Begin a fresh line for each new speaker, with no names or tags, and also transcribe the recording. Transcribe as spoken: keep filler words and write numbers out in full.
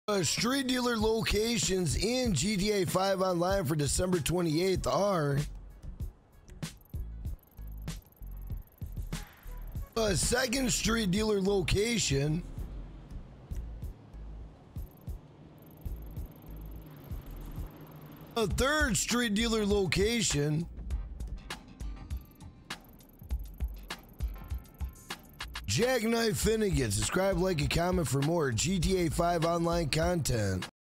Uh, street dealer locations in G T A five Online for December twenty-eighth are a second street dealer location, a third street dealer location, Jackknife Finnegan. Subscribe, like, and comment for more G T A five Online content.